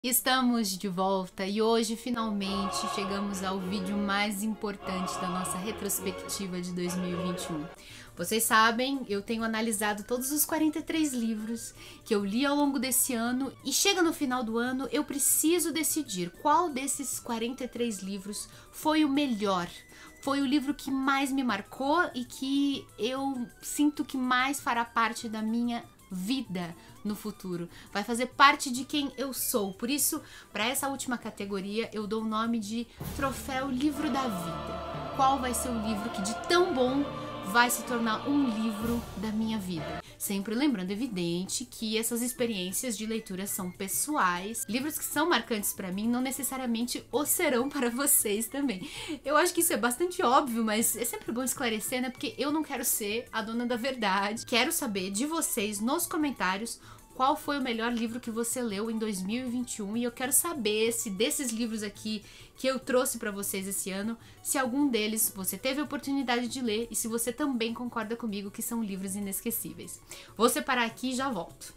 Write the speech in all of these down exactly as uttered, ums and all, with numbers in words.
Estamos de volta e hoje finalmente chegamos ao vídeo mais importante da nossa retrospectiva de dois mil e vinte e um. Vocês sabem, eu tenho analisado todos os quarenta e três livros que eu li ao longo desse ano e chega no final do ano eu preciso decidir qual desses quarenta e três livros foi o melhor. Foi o livro que mais me marcou e que eu sinto que mais fará parte da minha vida no futuro, vai fazer parte de quem eu sou. Por isso, para essa última categoria, eu dou o nome de Troféu Livro da Vida. Qual vai ser o livro que de tão bom vai se tornar um livro da minha vida? Sempre lembrando, evidente, que essas experiências de leitura são pessoais. Livros que são marcantes para mim não necessariamente o serão para vocês também. Eu acho que isso é bastante óbvio, mas é sempre bom esclarecer, né? Porque eu não quero ser a dona da verdade. Quero saber de vocês nos comentários qual foi o melhor livro que você leu em dois mil e vinte e um, e eu quero saber se desses livros aqui que eu trouxe para vocês esse ano, se algum deles você teve a oportunidade de ler e se você também concorda comigo que são livros inesquecíveis. Vou separar aqui e já volto.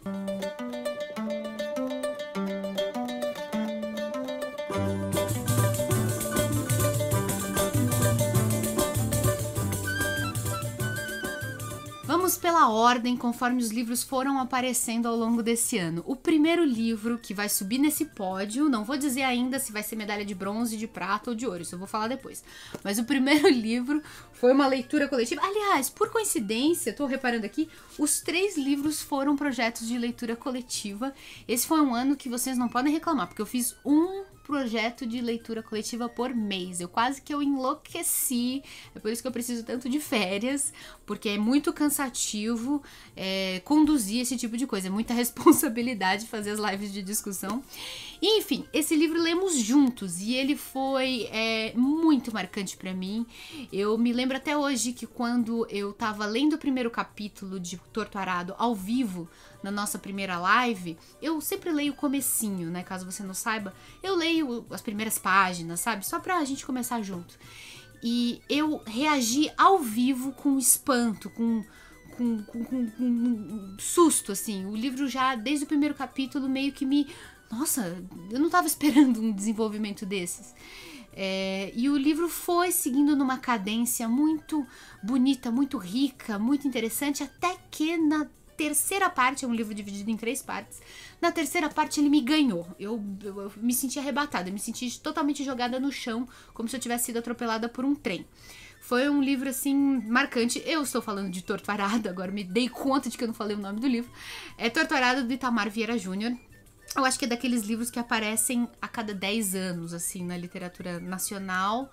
Vamos pela ordem conforme os livros foram aparecendo ao longo desse ano. O primeiro livro que vai subir nesse pódio, não vou dizer ainda se vai ser medalha de bronze, de prata ou de ouro, isso eu vou falar depois. Mas o primeiro livro foi uma leitura coletiva. Aliás, por coincidência, tô reparando aqui, os três livros foram projetos de leitura coletiva. Esse foi um ano que vocês não podem reclamar, porque eu fiz um projeto de leitura coletiva por mês. Eu quase que eu enlouqueci, é por isso que eu preciso tanto de férias, porque é muito cansativo é, conduzir esse tipo de coisa, é muita responsabilidade fazer as lives de discussão. E, enfim, esse livro lemos juntos e ele foi é, muito marcante pra mim. Eu me lembro até hoje que quando eu tava lendo o primeiro capítulo de Torto Arado ao vivo, na nossa primeira live, eu sempre leio o comecinho, né, caso você não saiba, eu leio as primeiras páginas, sabe, só pra gente começar junto. E eu reagi ao vivo com espanto, com, com, com, com, com um susto, assim. O livro já, desde o primeiro capítulo, meio que me... Nossa, eu não tava esperando um desenvolvimento desses. É, e o livro foi seguindo numa cadência muito bonita, muito rica, muito interessante, até que na terceira parte, é um livro dividido em três partes, na terceira parte ele me ganhou, eu, eu, eu me senti arrebatada, eu me senti totalmente jogada no chão, como se eu tivesse sido atropelada por um trem. Foi um livro, assim, marcante. Eu estou falando de Torto Arado, agora me dei conta de que eu não falei o nome do livro. É Torto Arado, do Itamar Vieira Júnior. Eu acho que é daqueles livros que aparecem a cada dez anos, assim, na literatura nacional.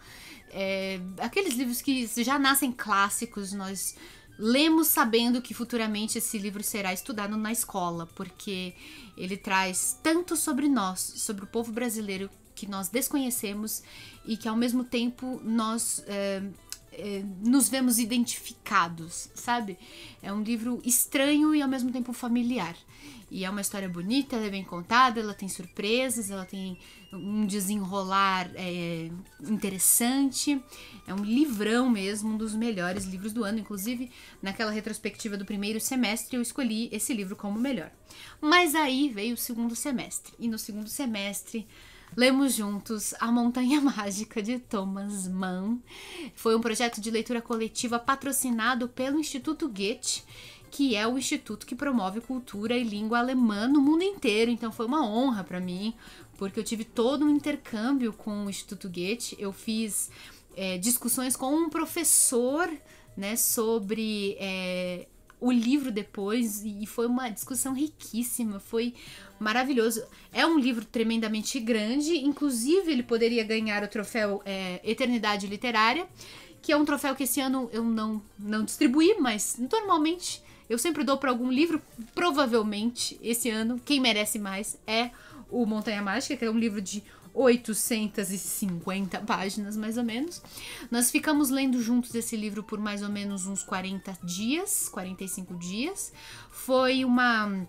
É, aqueles livros que já nascem clássicos, nós lemos sabendo que futuramente esse livro será estudado na escola, porque ele traz tanto sobre nós, sobre o povo brasileiro que nós desconhecemos e que ao mesmo tempo nós é, é, nos vemos identificados, sabe? É um livro estranho e ao mesmo tempo familiar. E é uma história bonita, ela é bem contada, ela tem surpresas, ela tem um desenrolar é, interessante. É um livrão mesmo, um dos melhores livros do ano. Inclusive, naquela retrospectiva do primeiro semestre, eu escolhi esse livro como o melhor. Mas aí veio o segundo semestre. E no segundo semestre, lemos juntos A Montanha Mágica, de Thomas Mann. Foi um projeto de leitura coletiva patrocinado pelo Instituto Goethe, que é o instituto que promove cultura e língua alemã no mundo inteiro. Então foi uma honra para mim, porque eu tive todo um intercâmbio com o Instituto Goethe. Eu fiz é, discussões com um professor, né, sobre é, o livro depois, e foi uma discussão riquíssima, foi maravilhoso. É um livro tremendamente grande, inclusive ele poderia ganhar o troféu é, Eternidade Literária, que é um troféu que esse ano eu não, não distribuí, mas normalmente eu sempre dou para algum livro. Provavelmente, esse ano, quem merece mais é o Montanha Mágica, que é um livro de oitocentas e cinquenta páginas, mais ou menos. Nós ficamos lendo juntos esse livro por mais ou menos uns quarenta dias, quarenta e cinco dias. Foi uma,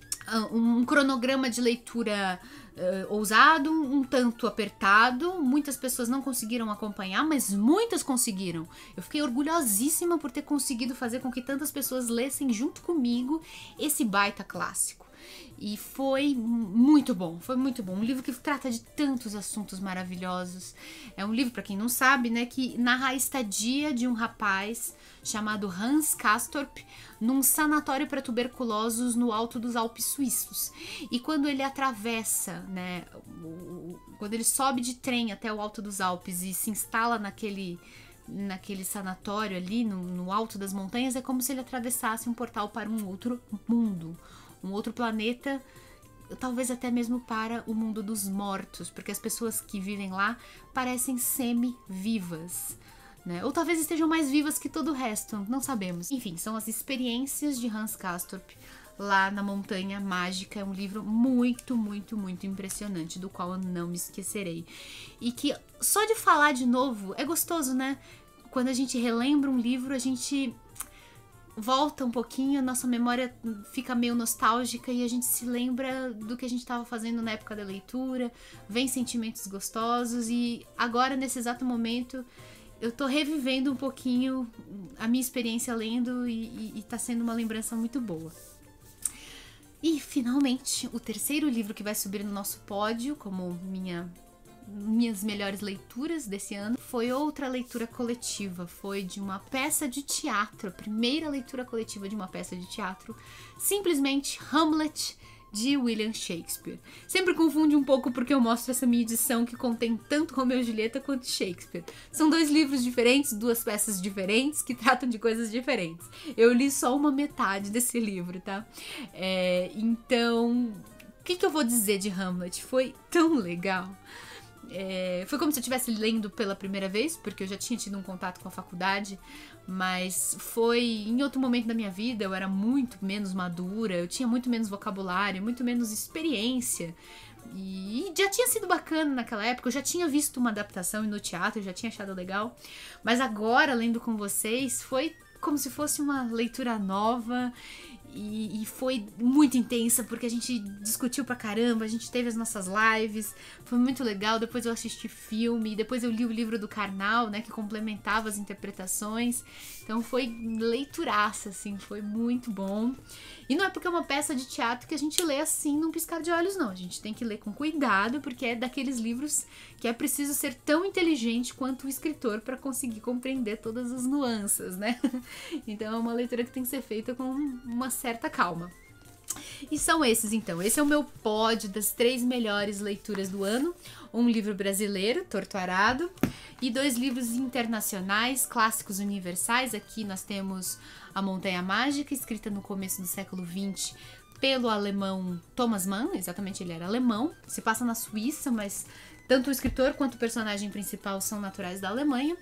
um cronograma de leitura Uh, ousado, um tanto apertado. Muitas pessoas não conseguiram acompanhar, mas muitas conseguiram. Eu fiquei orgulhosíssima por ter conseguido fazer com que tantas pessoas lessem junto comigo esse baita clássico. E foi muito bom, foi muito bom. Um livro que trata de tantos assuntos maravilhosos. É um livro, para quem não sabe, né, que narra a estadia de um rapaz chamado Hans Castorp num sanatório para tuberculosos no alto dos Alpes suíços. E quando ele atravessa, né, o, quando ele sobe de trem até o alto dos Alpes e se instala naquele naquele sanatório ali no, no alto das montanhas, é como se ele atravessasse um portal para um outro mundo, um outro planeta, talvez até mesmo para o mundo dos mortos, porque as pessoas que vivem lá parecem semi-vivas, né? Ou talvez estejam mais vivas que todo o resto, não sabemos. Enfim, são as experiências de Hans Castorp lá na Montanha Mágica. É um livro muito, muito, muito impressionante, do qual eu não me esquecerei. E que só de falar de novo é gostoso, né? Quando a gente relembra um livro, a gente volta um pouquinho, a nossa memória fica meio nostálgica e a gente se lembra do que a gente estava fazendo na época da leitura, vem sentimentos gostosos e agora, nesse exato momento, eu tô revivendo um pouquinho a minha experiência lendo e, e, e tá sendo uma lembrança muito boa. E, finalmente, o terceiro livro que vai subir no nosso pódio, como minha, minhas melhores leituras desse ano, foi outra leitura coletiva. Foi de uma peça de teatro, a primeira leitura coletiva de uma peça de teatro, simplesmente Hamlet, de William Shakespeare. Sempre confunde um pouco porque eu mostro essa minha edição que contém tanto Romeu e Julieta quanto Shakespeare. São dois livros diferentes, duas peças diferentes que tratam de coisas diferentes. Eu li só uma metade desse livro, tá? É, então, o que, que eu vou dizer de Hamlet? Foi tão legal. É, foi como se eu estivesse lendo pela primeira vez, porque eu já tinha tido um contato com a faculdade, mas foi em outro momento da minha vida. Eu era muito menos madura, eu tinha muito menos vocabulário, muito menos experiência, e já tinha sido bacana naquela época. Eu já tinha visto uma adaptação no teatro, eu já tinha achado legal, mas agora, lendo com vocês, foi como se fosse uma leitura nova. E, e foi muito intensa, porque a gente discutiu pra caramba, a gente teve as nossas lives, foi muito legal. Depois eu assisti filme, depois eu li o livro do Karnal, né, que complementava as interpretações. Então foi leituraça, assim, foi muito bom. E não é porque é uma peça de teatro que a gente lê assim num piscar de olhos, não. A gente tem que ler com cuidado, porque é daqueles livros que é preciso ser tão inteligente quanto o escritor para conseguir compreender todas as nuances, né? Então é uma leitura que tem que ser feita com uma certa calma. E são esses, então. Esse é o meu pódio das três melhores leituras do ano. Um livro brasileiro, Torto Arado, e dois livros internacionais, clássicos universais. Aqui nós temos A Montanha Mágica, escrita no começo do século vinte pelo alemão Thomas Mann. Exatamente, ele era alemão. Se passa na Suíça, mas tanto o escritor quanto o personagem principal são naturais da Alemanha.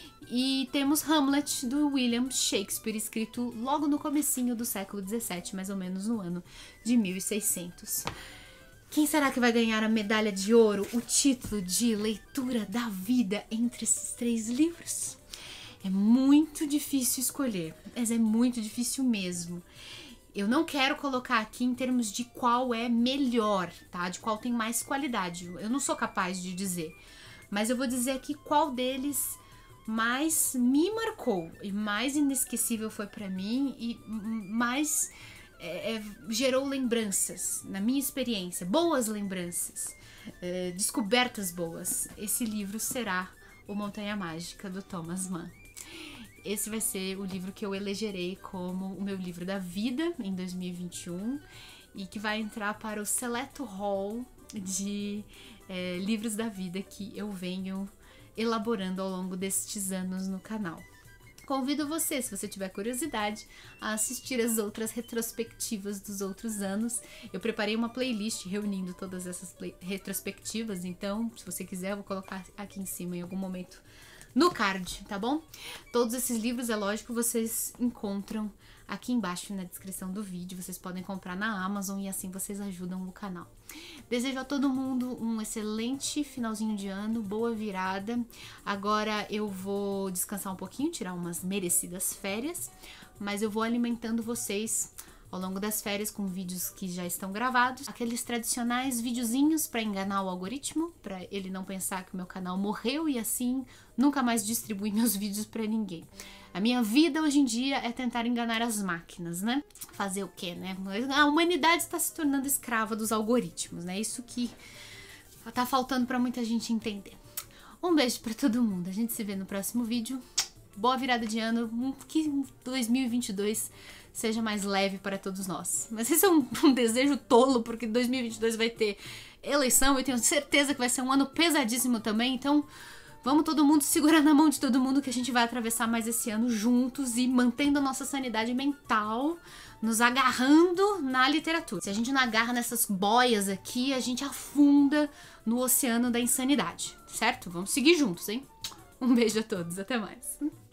E temos Hamlet, do William Shakespeare, escrito logo no comecinho do século dezessete, mais ou menos no ano de mil e seiscentos. Quem será que vai ganhar a medalha de ouro, o título de leitura da vida entre esses três livros? É muito difícil escolher, mas é muito difícil mesmo. Eu não quero colocar aqui em termos de qual é melhor, tá? De qual tem mais qualidade. Eu não sou capaz de dizer. Mas eu vou dizer aqui qual deles mais me marcou e mais inesquecível foi pra mim e mais é, é, gerou lembranças na minha experiência, boas lembranças, é, descobertas boas. Esse livro será O Montanha Mágica, do Thomas Mann. Esse vai ser o livro que eu elegerei como o meu livro da vida em dois mil e vinte e um e que vai entrar para o seleto hall de é, livros da vida que eu venho elaborando ao longo destes anos no canal. Convido você, se você tiver curiosidade, a assistir as outras retrospectivas dos outros anos. Eu preparei uma playlist reunindo todas essas retrospectivas, então, se você quiser, eu vou colocar aqui em cima em algum momento no card, tá bom? Todos esses livros, é lógico, vocês encontram aqui embaixo na descrição do vídeo. Vocês podem comprar na Amazon e assim vocês ajudam o canal. Desejo a todo mundo um excelente finalzinho de ano, boa virada. Agora eu vou descansar um pouquinho, tirar umas merecidas férias, mas eu vou alimentando vocês ao longo das férias com vídeos que já estão gravados, aqueles tradicionais videozinhos para enganar o algoritmo, para ele não pensar que o meu canal morreu e assim nunca mais distribuir meus vídeos para ninguém. A minha vida hoje em dia é tentar enganar as máquinas, né? Fazer o quê, né? A humanidade está se tornando escrava dos algoritmos, né? Isso que tá faltando para muita gente entender. Um beijo para todo mundo. A gente se vê no próximo vídeo. Boa virada de ano. Que dois mil e vinte e dois seja mais leve para todos nós. Mas esse é um, um desejo tolo, porque dois mil e vinte e dois vai ter eleição. Eu tenho certeza que vai ser um ano pesadíssimo também. Então, vamos todo mundo segurar na mão de todo mundo, que a gente vai atravessar mais esse ano juntos e mantendo a nossa sanidade mental, nos agarrando na literatura. Se a gente não agarra nessas boias aqui, a gente afunda no oceano da insanidade, certo? Vamos seguir juntos, hein? Um beijo a todos, até mais.